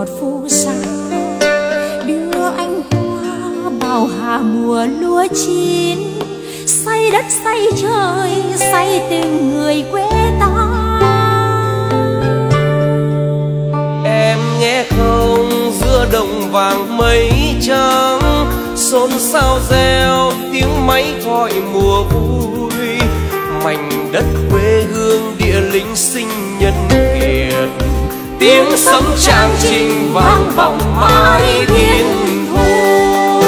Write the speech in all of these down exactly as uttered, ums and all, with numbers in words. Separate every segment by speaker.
Speaker 1: ngọt phù sa, đưa anh qua bao hà mùa lúa chín, say đất say trời say tình người quê ta.
Speaker 2: Em nghe không, giữa đồng vàng mây trắng, xôn xao reo tiếng máy gọi mùa vui. Mảnh đất quê hương địa linh sinh nhân kiệt, tiếng sấm tràng trình vang vọng mãi thiên thu.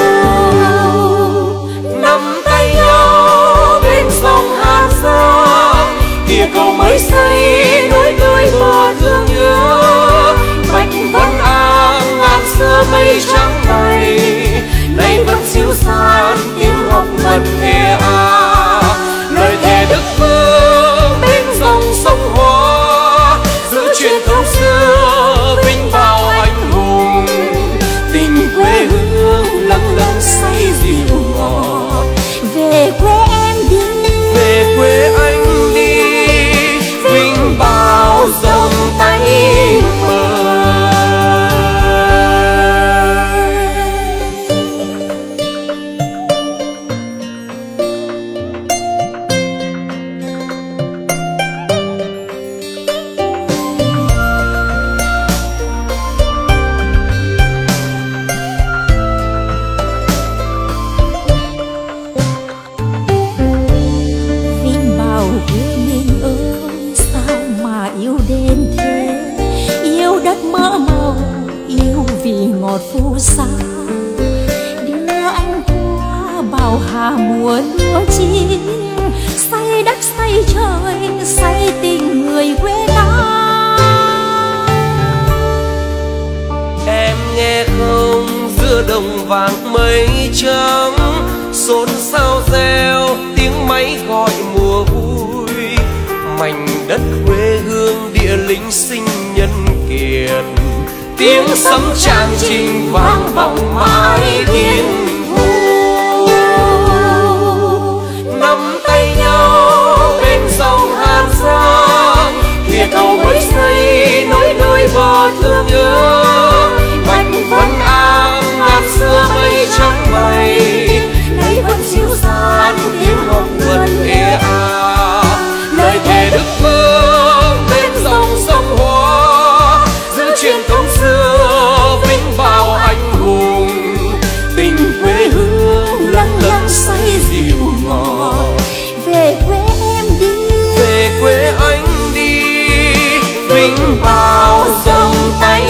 Speaker 2: Nắm tay nhau bên dòng Hà Giang, kia cầu mới xây nối đôi bờ thương nhớ. Bạch Vân An ngàn xưa mây trắng bay, nay vẫn dịu dàng tiếng học mật thề à. Lời thề đức vương bên dòng sông Hoa, giữ truyền thống xưa vinh bao anh hùng. Tình quê hương lâng lâng say dịu ngọt.
Speaker 1: Về quê em đi,
Speaker 2: về quê anh đi, vinh bao dòng tay mời.
Speaker 1: ngọt phù sa, đưa anh qua bao hà mùa lúa chín, say đất say trời say tình người quê ta.
Speaker 2: Em nghe không, giữa đồng vàng mây trắng, xôn xao reo tiếng máy gọi mùa vui. Mảnh đất quê hương địa linh sinh nhân kiệt, tiếng sấm tràng trình vang vọng mãi thiên thu. Nắm tay nhau bên dòng Hàn Giang, kia cầu mới xây nối đôi bờ thương nhớ. Bạch Vân An ngàn xưa mây trắng bay, nay vẫn dịu dàng tiếng học vần ê a. Lời thề đức vương bên dòng sông Hoa, giữ truyền thống xưa vinh bao anh hùng. Tình quê hương lâng lâng say dịu ngọt.
Speaker 1: Về quê em đi,
Speaker 2: về quê anh đi, vinh bao dòng tay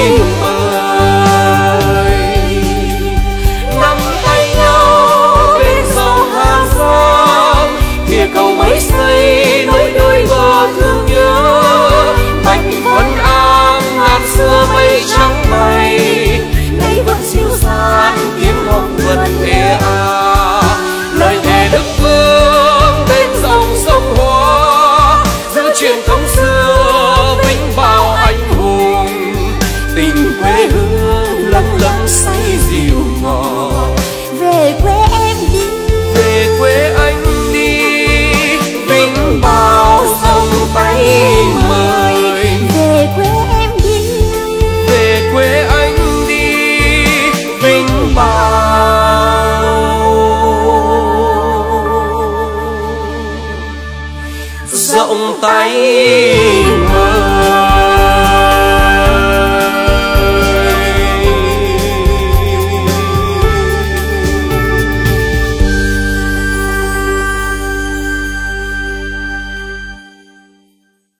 Speaker 2: mời. Nắm tay nhau bên dòng Hà Giang, kia cầu mới xây nối đôi bờ thương nhớ. Bạch Vân An ngàn xưa mây trắng bay, nay vẫn dịu dàng tiếng học vần ê a. Lời thề đức vương bên dòng sông Hoa, giữ truyền thống xưa vinh bao anh hùng. Tình quê hương lâng lâng say dịu ngọt.
Speaker 1: về quê em đi,
Speaker 2: về quê anh đi, vinh bao dòng tay mời.
Speaker 1: về quê em đi,
Speaker 2: về quê anh đi, vinh bao rộng tay